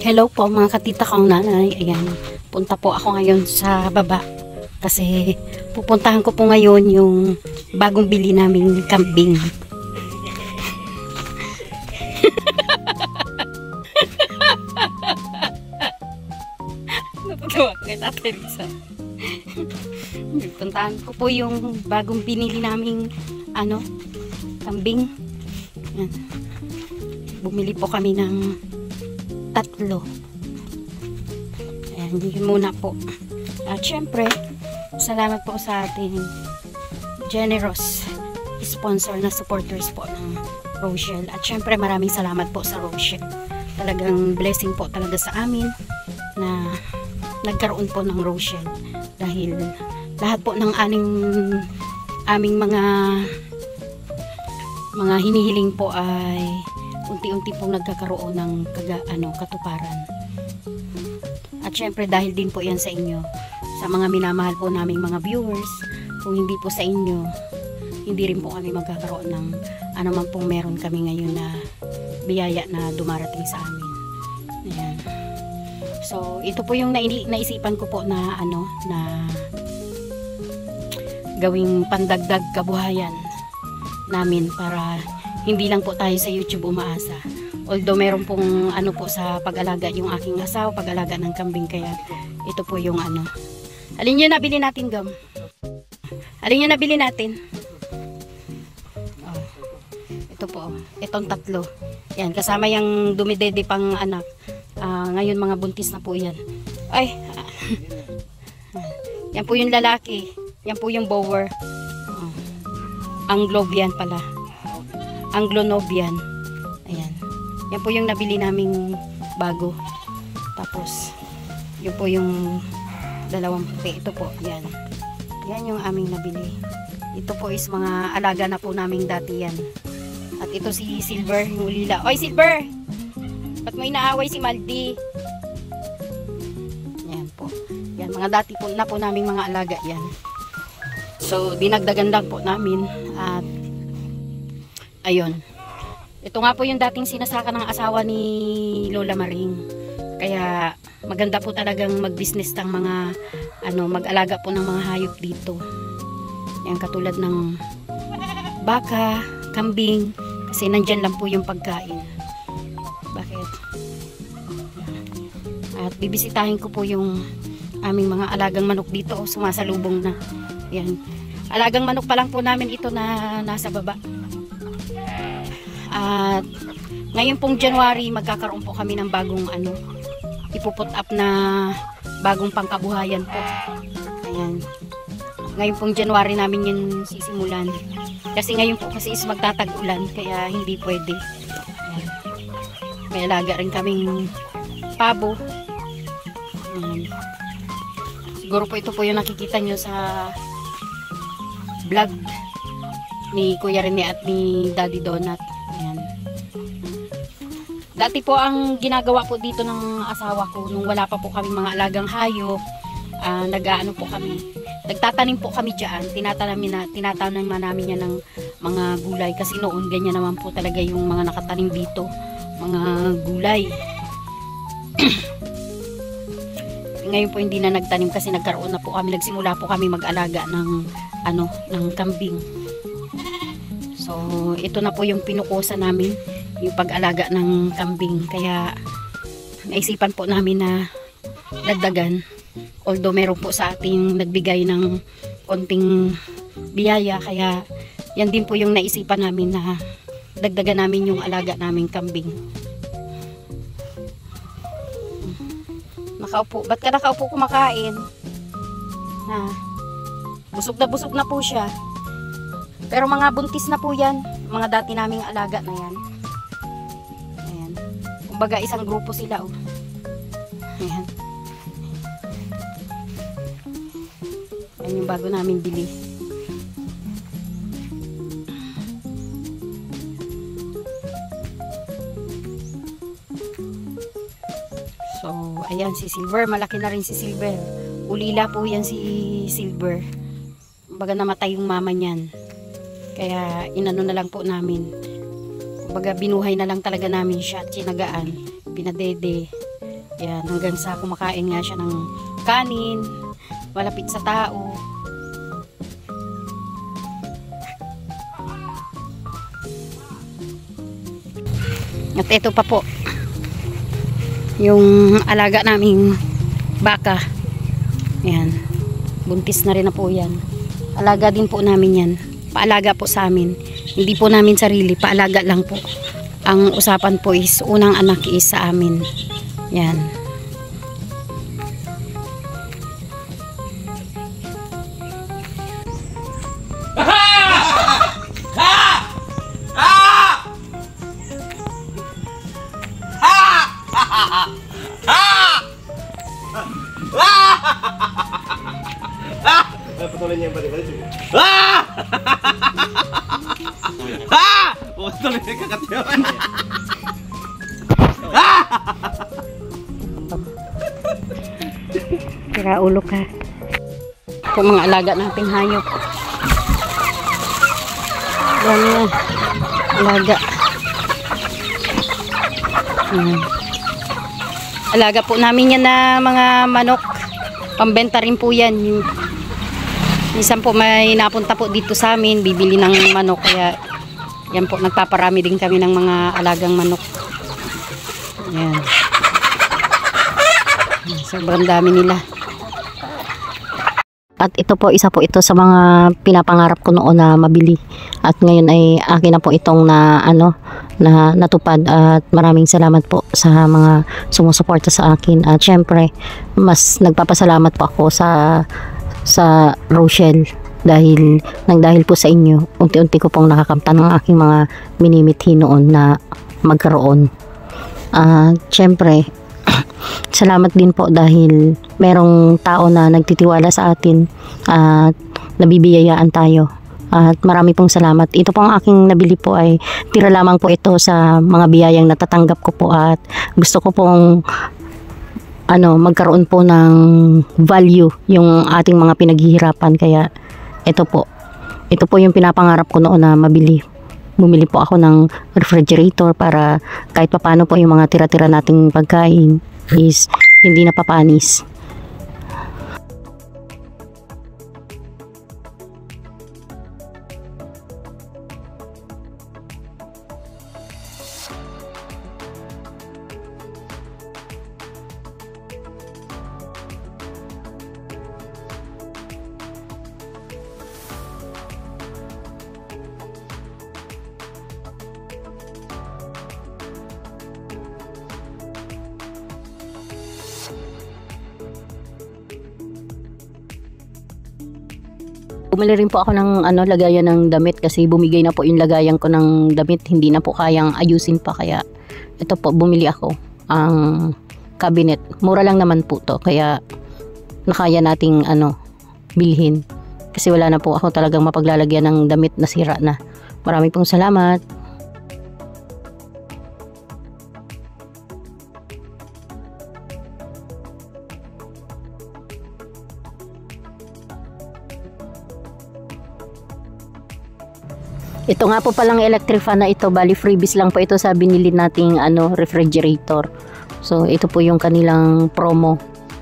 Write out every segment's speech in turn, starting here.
Hello po mga katita kong nanay. Ayan, punta po ako ngayon sa baba. Kasi pupuntahan ko po ngayon yung bagong bili naming kambing. Napagawa kay Tatay Risa. Puntahan ko po yung bagong binili naming kambing. Ayan. Bumili po kami ng 3. Ayan, yun muna po. At syempre, salamat po sa ating generous sponsor na supporters po ng Rochelle. At syempre, maraming salamat po sa Rochelle. Talagang blessing po talaga sa amin na nagkaroon po ng Rochelle. Dahil lahat po ng aming mga hinihiling po ay unti-unti pong nagkakaroon ng katuparan. At syempre dahil din po yan sa inyo, sa mga minamahal po naming mga viewers. Kung hindi po sa inyo, hindi rin po kami magkakaroon ng man pong meron kami ngayon na biyaya na dumarating sa amin. Ayan. So ito po yung naisipan ko po na na gawing pandagdag kabuhayan namin para hindi lang po tayo sa YouTube umaasa. Although meron pong po sa pag-alaga yung aking asawa, pag-alaga ng kambing, kaya ito po yung Alin yung nabili natin, Gam? Alin yung nabili natin? Oh, ito po, itong 3. Yan, kasama yung dumidede pang anak. Ngayon mga buntis na po yan. Ay, yan po yung lalaki. Yan po yung bower. Anglobian pala. Anglo-Nobian. Ayan. Yan po yung nabili naming bago. Tapos, yun po yung 2 puti. Ito po, yan. Yan yung aming nabili. Ito po is mga alaga na po naming dati yan. At ito si Silver, yung ulila. Oy, Silver! Ba't mo inaaway si Maldi? Yan po. Yan, mga dati po na po naming mga alaga yan. So, dinagdagan lang po namin. At ayun. Ito nga po yung dating sinasaka ng asawa ni Lola Maring. Kaya maganda po talagang mag-business ng mga mag-alaga po ng mga hayop dito. Yan, katulad ng baka, kambing, kasi nandyan lang po yung pagkain. Bakit? At bibisitahin ko po yung aming mga alagang manok dito. Sumasalubong na. Yan. Alagang manok pa lang po namin ito na nasa baba. At ngayon pong January, magkakaroon po kami ng bagong ipuput up na bagong pangkabuhayan po. Ayan. Ngayon pong January namin yun sisimulan. Kasi ngayon po kasi is magtatag-ulan, kaya hindi pwede. Ayan. May alaga rin kaming pabo. Ayan. Siguro po ito po yung nakikita nyo sa vlog ni Kuya Rene at ni Daddy Donut. Ayan. Dati po ang ginagawa po dito ng asawa ko nung wala pa po kami mga alagang hayop, po kami, nagtatanim po kami dyan. Tinatanim namin yan ng mga gulay kasi noon ganyan naman po talaga yung mga nakatanim dito, mga gulay. Ngayon po hindi na nagtanim kasi nagkaroon na po kami, nagsimula po kami mag-alaga ng ng kambing. So ito na po yung pinukusa namin, yung pag-alaga ng kambing. Kaya naisipan po namin na dagdagan, although meron po sa ating nagbigay ng konting biyaya, kaya yan din po yung naisipan namin na dagdagan namin yung alaga naming kambing. Nakaupo, ba't ka nakaupo kumakain? Busog na po siya. Pero mga buntis na po yan. Mga dati naming alaga na yan. Ayan. Kumbaga isang grupo sila. Oh. Ayan. Ayan yung bago namin bili. So, ayan si Silver. Malaki na rin si Silver. Ulila po yan si Silver. Kumbaga namatay yung mama niyan. Kaya inano na lang po namin. Kumbaga binuhay na lang talaga namin siya, tsinagaan, pinadede. Yan, hanggang sa kumakain nga siya ng kanin, malapit sa tao. At ito pa po, yung alaga naming baka. Yan, buntis na rin na po yan. Alaga din po namin yan. Paalaga po sa amin. Hindi po namin sarili, paalaga lang po. Ang usapan po is, unang anak is sa amin. Yan. Patuloy niya yung balik-balik. Ah! Ah! Patuloy niya kakatiyawan. Ah! Kira ulo ka. Ito mga alaga nating hayop. Yan yan. Alaga. Alaga po namin yan na mga manok. Pambenta rin po yan. Minsan po may napunta po dito sa amin, bibili ng manok, kaya yan po, nagpaparami din kami ng mga alagang manok. Yan. Sobrang dami nila. At ito po, isa po ito sa mga pinapangarap ko noon na mabili. At ngayon ay akin na po itong na natupad, at maraming salamat po sa mga sumusuporta sa akin. At syempre, mas nagpapasalamat po ako sa Rochelle dahil po sa inyo, unti-unti ko pong nakakamtan ng aking mga minimithi noon na magkaroon. Syempre, salamat din po dahil merong tao na nagtitiwala sa atin at nabibiyayaan tayo. At marami pong salamat. Ito pong aking nabili po ay tira lamang po ito sa mga biyayang natatanggap ko po, at gusto ko pong magkaroon po ng value yung ating mga pinaghihirapan. Kaya ito po yung pinapangarap ko noon na mabili. Bumili po ako ng refrigerator para kahit papaano po yung mga tira-tira nating pagkain is hindi napapanis. Bumili rin po ako ng lagayan ng damit kasi bumigay na po yung lagayan ko ng damit, hindi na po kayang ayusin pa, kaya ito po, bumili ako ang cabinet. Mura lang naman po to, kaya nakaya nating bilhin kasi wala na po ako talagang mapaglalagyan ng damit na sira na. Maraming pong salamat. Ito nga po palang electric fan na ito, bali freebies lang po ito sa binili nating refrigerator. So ito po yung kanilang promo.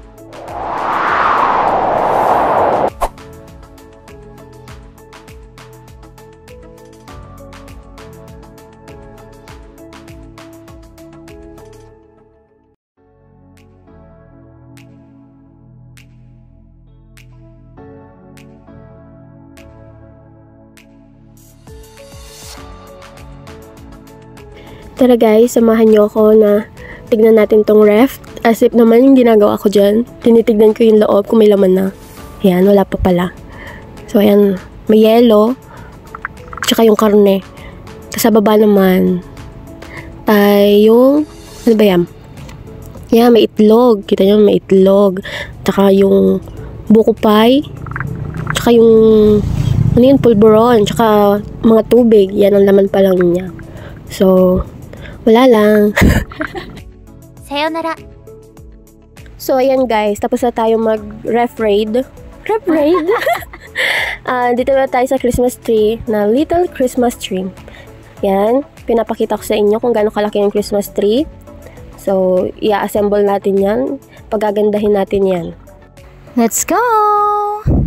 Tara guys, samahan nyo ako na tignan natin tong ref. As if naman yung ginagawa ko dyan, tinitignan ko yung loob kung may laman na. Ayan, wala pa pala. So ayan, may yelo, tsaka yung karne. Tapos sa baba naman, yung, ano ba yan? Yan, may itlog. Kita nyo, may itlog. Tsaka yung buko pie. Tsaka yung, pulburon. Tsaka mga tubig. Yan ang laman pa lang niya. So, wala lang. Sayonara. So, ayan guys. Tapos na tayo mag-ref raid. Ref raid? Dito na tayo sa Christmas tree na little Christmas tree. Yan. Pinapakita ko sa inyo kung gaano kalaki yung Christmas tree. So, i-assemble natin yan. Pagagandahin natin yan. Let's go!